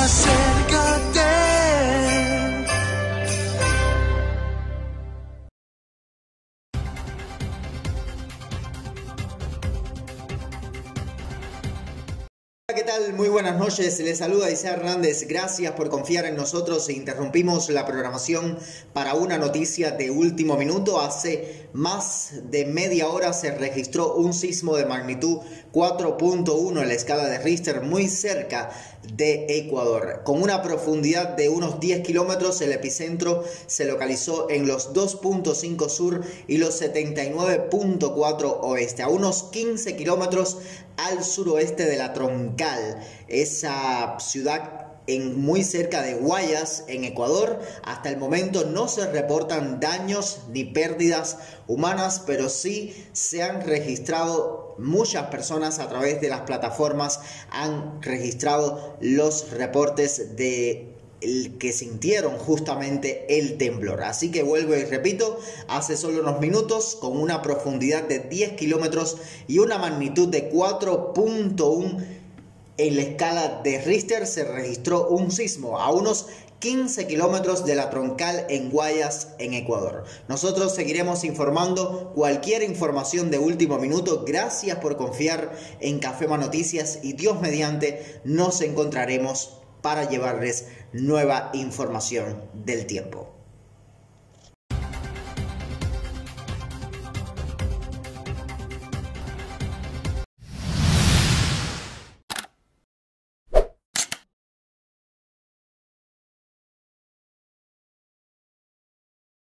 acércate. ¿Qué tal? Muy buenas noches, les saluda Isaiah Hernández, gracias por confiar en nosotros. Interrumpimos la programación para una noticia de último minuto. Hace más de media hora se registró un sismo de magnitud 4.1 en la escala de Richter muy cerca de Ecuador. Con una profundidad de unos 10 kilómetros, el epicentro se localizó en los 2.5 sur y los 79.4 oeste, a unos 15 kilómetros al suroeste de la Troncal, esa ciudad muy cerca de Guayas, en Ecuador. Hasta el momento no se reportan daños ni pérdidas humanas, pero sí se han registrado muchas personas a través de las plataformas, han registrado los reportes de que sintieron justamente el temblor. Así que vuelvo y repito, hace solo unos minutos, con una profundidad de 10 kilómetros y una magnitud de 4.1 en la escala de Richter, se registró un sismo a unos 15 kilómetros de la Troncal en Guayas, en Ecuador. Nosotros seguiremos informando cualquier información de último minuto. Gracias por confiar en Cafema Noticias y Dios mediante nos encontraremos para llevarles nueva información del tiempo.